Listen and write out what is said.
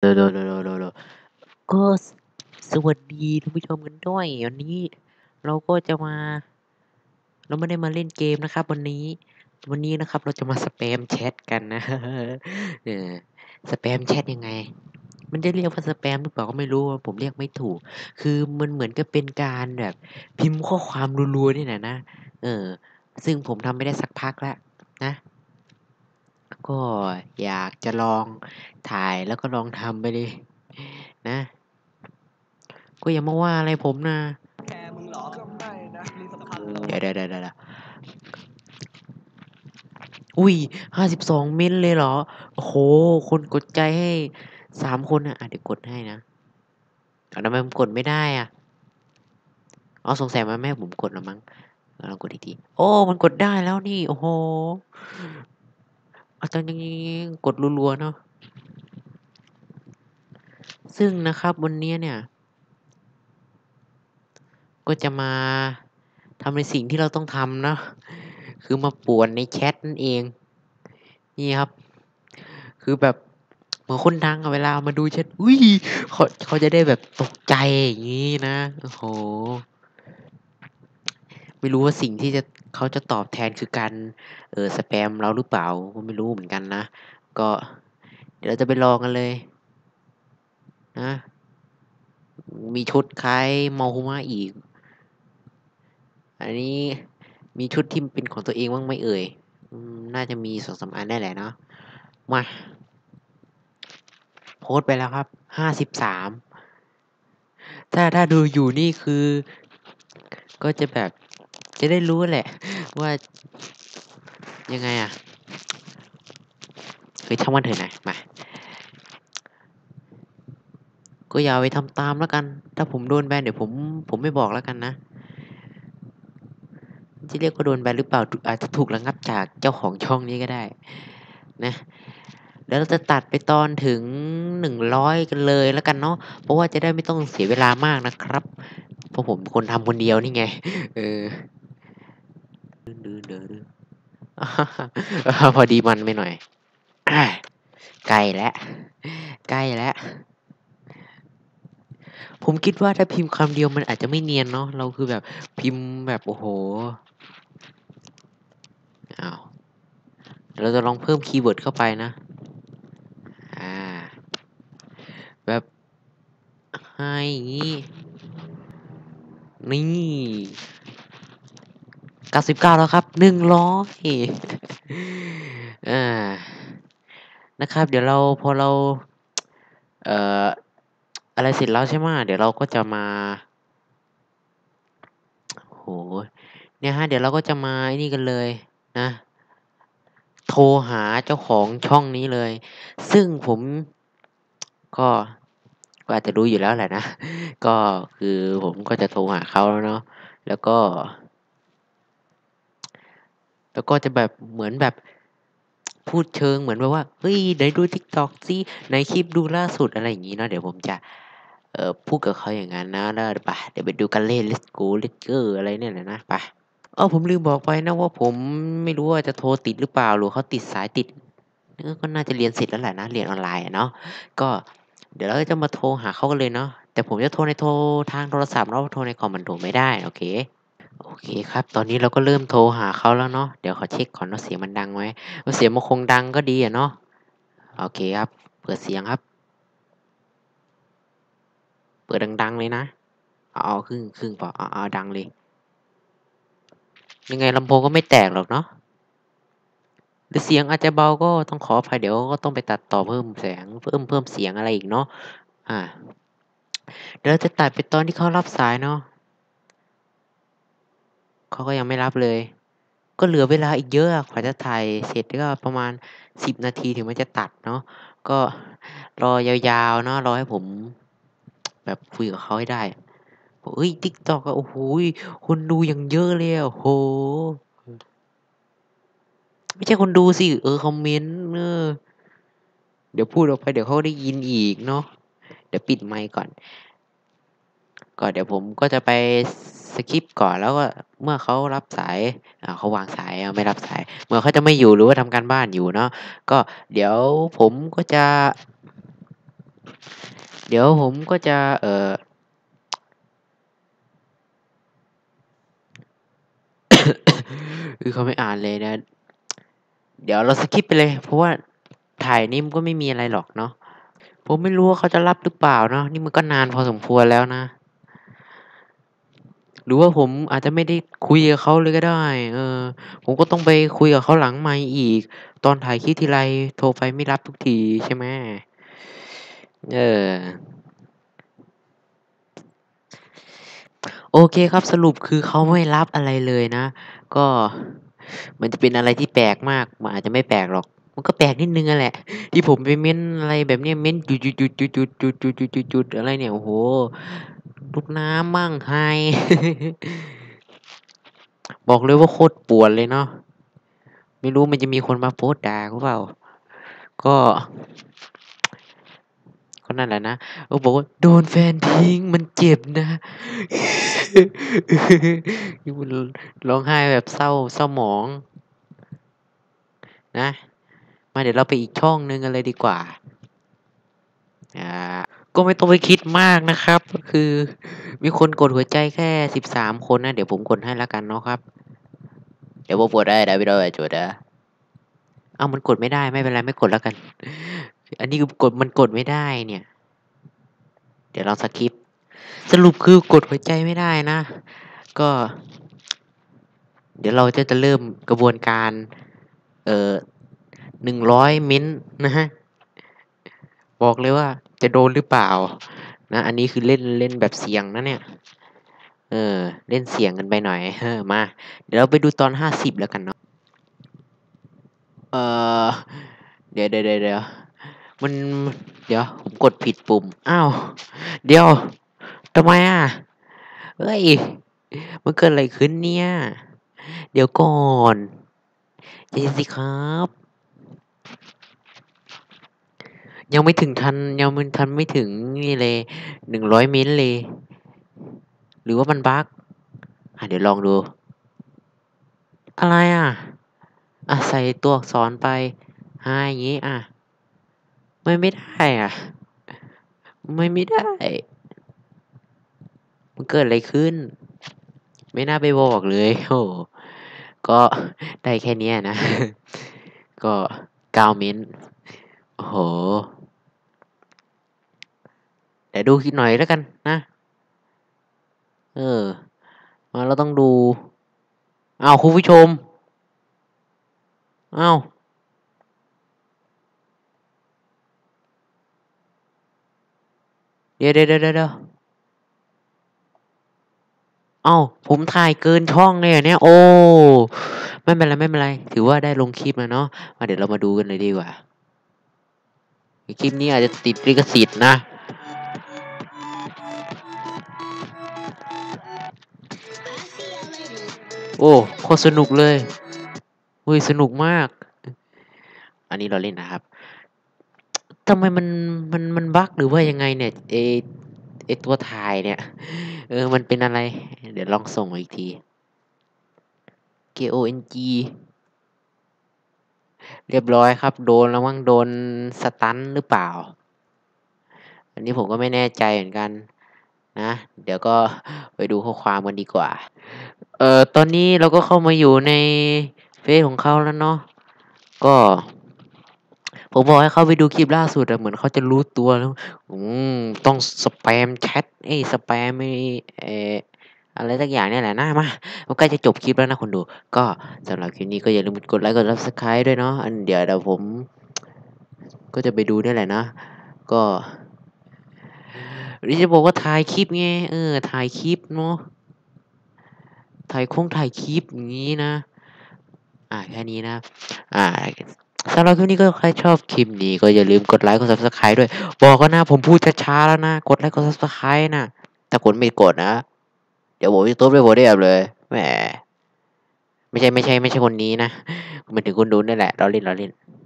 โลก็สวัสดีท่านผู้ชมกันด้วยวันนี้เราก็จะมาเราไม่ได้มาเล่นเกมนะครับวันนี้นะครับเราจะมาสแปมแชทกันนะเออสแปมแชทยังไงมันจะเรียกว่าสแปมหรือเปล่าก็ไม่รู้ผมเรียกไม่ถูกคือมันเหมือนกับเป็นการแบบพิมพ์ข้อความรัวๆนี่แหละนะเออซึ่งผมทำไม่ได้สักพักแล้วนะก็อยากจะลองถ่ายแล้วก็ลองทำไปเลยนะก็อย่ามาว่าอะไรผมนะแกมึงหรอก็ไม่นะมึงสำคัญหรอเดี๋ยวอุ้ย52เม้นต์เลยเหรอโอ้โหคนกดใจให้3 คนอะเดี๋ยวกดให้นะทำไมผมกดไม่ได้อะอ๋อสงสัยมันไม่ให้ผมกดแล้วมั้งลองกดอีกทีโอ้มันกดได้แล้วนี่โอ้โหตอนนี้กดรัวๆเนาะซึ่งนะครับวันนี้เนี่ยก็จะมาทำในสิ่งที่เราต้องทำเนาะคือมาป่วนในแชทนั่นเองนี่ครับคือแบบเหมือนคนดังอะเวลามาดูแชทอุ้ยเขาจะได้แบบตกใจอย่างงี้นะโอ้โหไม่รู้ว่าสิ่งที่เขาจะตอบแทนคือการสแปมเราหรือเปล่าก็ไม่รู้เหมือนกันนะก็เดี๋ยวเราจะไปลองกันเลยนะมีชุดคล้ายเมาคุมะอีกอันนี้มีชุดที่เป็นของตัวเองบ้างไหมเอ่ยน่าจะมี2-3 อันได้แหละเนาะมาโพสต์ไปแล้วครับ53ถ้าดูอยู่นี่คือก็จะแบบจะได้รู้แหละว่ายังไงอะช่างมันเถอะนะมาก็อย่าไปทำตามแล้วกัน ถ้าผมโดนแบนเดี๋ยวผมไม่บอกแล้วกันนะจะเรียกว่าโดนแบนหรือเปล่าอาจจะถูกระงับจากเจ้าของช่องนี้ก็ได้นะแล้วเราจะตัดไปตอนถึง100กันเลยแล้วกันเนาะเพราะว่าจะได้ไม่ต้องเสียเวลามากนะครับเพราะผมเป็นคนทำคนเดียวนี่ไงเออดื้อพอดีมันไปหน่อยใกล้แล้วใกล้แล้วผมคิดว่าถ้าพิมพ์คำเดียวมันอาจจะไม่เนียนเนาะเราคือแบบพิมพ์แบบโอ้โหอ้าวเราจะลองเพิ่มคีย์เวิร์ดเข้าไปนะอ่าแบบให้อย่างงี้นี่99แล้วครับ100อ่านะครับเดี๋ยวพอเราเอ่ออะไรเสร็จแล้วใช่ไหมเดี๋ยวเราก็จะมาโหเนี่ยฮะเดี๋ยวเราก็จะมาไอ้นี่กันเลยนะโทรหาเจ้าของช่องนี้เลยซึ่งผมก็อาจจะรู้อยู่แล้วแหละนะก็คือผมก็จะโทรหาเขาแล้วเนาะแล้วก็แล้วก็จะแบบเหมือนแบบพูดเชิงเหมือนแบบว่าเฮ้ยไหนดู TikTok สิไหนคลิปดูล่าสุดอะไรอย่างงี้เนาะเดี๋ยวผมจะพูดกับเขาอย่างงั้นนะแล้วไปเดี๋ยวไปดูกันเลย Let's go Let's go อะไรเนี่ยแหละนะไปผมลืมบอกไปนะว่าผมไม่รู้ว่าจะโทรติดหรือเปล่าหรือเขาติดสายติดก็น่าจะเรียนเสร็จแล้วแหละนะเรียนออนไลน์อะเนาะก็เดี๋ยวเราก็จะมาโทรหาเขากันเลยเนาะแต่ผมจะโทรทางโทรศัพท์เนาะโทรในคอมมันโทรไม่ได้โอเคโอเคครับตอนนี้เราก็เริ่มโทรหาเขาแล้วเนาะเดี๋ยวขอเช็กก่อนว่าเสียงมันดังไหมเสียงมันคงดังก็ดีอะเนาะโอเคครับเปิดเสียงครับเปิดดังๆเลยนะเอาครึ่งพอเอาดังเลยยังไงลำโพงก็ไม่แตกหรอกเนาะหรือเสียงอาจจะเบาก็ต้องขออภัยเดี๋ยวก็ต้องไปตัดต่อเพิ่มแสงเพิ่มเสียงอะไรอีกเนาะอ่าเดี๋ยวเราจะตัดไปตอนที่เขารับสายเนาะเขาก็ยังไม่รับเลยก็เหลือเวลาอีกเยอะอะกว่าจะถ่ายเสร็จก็ประมาณ10 นาทีถึงมันจะตัดเนาะก็รอยาวๆเนาะรอให้ผมแบบคุยกับเขาให้ได้บอกเฮ้ย TikTok อะโอ้โฮคนดูอย่างเยอะเลยอะโอ้โฮไม่ใช่คนดูสิคอมเมนต์เดี๋ยวพูดออกไปเดี๋ยวเขาได้ยินอีกเนาะเดี๋ยวปิดไมค์ก่อนก็เดี๋ยวผมก็จะไปสคิปก่อนแล้วก็เมื่อเขารับสายเขาวางสายไม่รับสายเมื่อเขาจะไม่อยู่หรือว่าทำการบ้านอยู่เนาะก็เดี๋ยวผมก็จะเดี๋ยวผมก็จะคือเขาไม่อ่านเลยนะ เดี๋ยวเราสคิปไปเลยเพราะว่าถ่ายนี่มันก็ไม่มีอะไรหรอกเนาะผมไม่รู้ว่าเขาจะรับหรือเปล่าเนาะนี่มันก็นานพอสมควรแล้วนะหรือว่าผมอาจจะไม่ได้คุยกับเขาเลยก็ได้ผมก็ต้องไปคุยกับเขาหลังไมค์อีกตอนถ่ายคลิปทีไรโทรไปไม่รับทุกทีใช่ไหมเออโอเคครับสรุปคือเขาไม่รับอะไรเลยนะก็มันจะเป็นอะไรที่แปลกมากมันอาจจะไม่แปลกหรอกมันก็แปลกนิดนึงอะแหละที่ผมไปเม้นอะไรแบบเนี้ยเม้นจุดจุดจุดจุดจุดจุดจุดจุดจุดจุดอะไรเนี่ยโอ้โหลูกน้ำมั่งไฮบอกเลยว่าโคตรปวดเลยเนาะไม่รู้มันจะมีคนมาโพสต์ด่าหรือเปล่าก็ก็นั่นแหละนะบอกว่าโดนแฟนทิ้งมันเจ็บนะนี่มันร้องไห้แบบเศร้าเศร้าหมองนะมาเดี๋ยวเราไปอีกช่องนึงกันเลยดีกว่าอ่าก็ไม่ต้องไปคิดมากนะครับก็คือมีคนกดหัวใจแค่13 คนนะเดี๋ยวผมกดให้แล้วกันเนาะครับเดี๋ยวผมกดได้นะพี่น้อยจดนะเอามันกดไม่ได้ไม่เป็นไรไม่กดแล้วกันอันนี้คือกดมันกดไม่ได้เนี่ยเดี๋ยวลองสคิปสรุปคือกดหัวใจไม่ได้นะก็เดี๋ยวเราจะเริ่มกระบวนการเอ่อ100 เม้นต์นะฮะบอกเลยว่าจะโดนหรือเปล่านะอันนี้คือเล่นแบบเสี่ยงนะเนี่ยเล่นเสี่ยงกันไปหน่อยมาเดี๋ยวเราไปดูตอน50แล้วกันเนาะเอ่อเดี๋ยวมันเดี๋ยวผมกดผิดปุ่มอ้าวเดี๋ยวทำไมเฮ้ยมันเกิดอะไรขึ้นเนี่ยเดี๋ยวก่อนใจเย็นสิครับยังไม่ทันไม่ถึงนี่เลย100 เม้นต์เลยหรือว่ามันบั๊กเดี๋ยวลองดูอะไรใส่ตัวอักษรไปอย่างงี้ไม่ได้ไม่ได้มันเกิดอะไรขึ้นไม่น่าไปบอกเลยโอ้ก็ได้แค่เนี้ยนะก็9 เม้นต์โอ้โหเดี๋ยวดูคิดหน่อยแล้วกันนะเออมาเราต้องดูคุณผู้ชมอ้าวเดี๋ยวผมถ่ายเกินช่องเลยเหรอเนี่ยโอ้ไม่เป็นไรถือว่าได้ลงคลิปแล้วเนาะเดี๋ยวเรามาดูกันเลยดีกว่าคลิปนี้อาจจะติดลิขสิทธิ์นะโอ้โคตรสนุกเลยอุ้ยสนุกมากอันนี้เราเล่นนะครับทำไมมันบั๊กหรือว่ายังไงเนี่ยไอตัวถ่ายเนี่ยมันเป็นอะไรเดี๋ยวลองส่งมาอีกที KONG เรียบร้อยครับโดนแล้วมั้งโดนสตันหรือเปล่าอันนี้ผมก็ไม่แน่ใจเหมือนกันนะเดี๋ยวก็ไปดูข้อความกันดีกว่าตอนนี้เราก็เข้ามาอยู่ในเฟซของเขาแล้วเนาะก็ผมบอกให้เขาไปดูคลิปล่าสุดเหมือนเขาจะรู้ตัวแล้วอืมต้องสแปมแชทสแปมเอ่ออะไรสักอย่างเนี่ยแหละนะมามันใกล้จะจบคลิปแล้วนะคนดูก็สำหรับคลิปนี้ก็อย่าลืมกดไลค์กด Subscribe ด้วยเนาะเดี๋ยวผมก็จะไปดูนี่แหละนะก็หรือจะบอกว่าถ่ายคลิปไงถ่ายคลิปเนาะถ่ายคลิปอย่างงี้นะแค่นี้นะอ่าสำหรับคลิปนี้ก็ใครชอบคลิปนี้ก็อย่าลืมกดไลค์กด Subscribe ด้วยบอกก็นะผมพูดช้าๆแล้วนะกดไลค์กด Subscribe นะถ้าคุณไม่กดนะเดี๋ยวผมจะตุ๊บเลยผมได้แบบเลยแหมไม่ใช่คนนี้นะหมายถึงคุณดูนี่แหละเราเล่น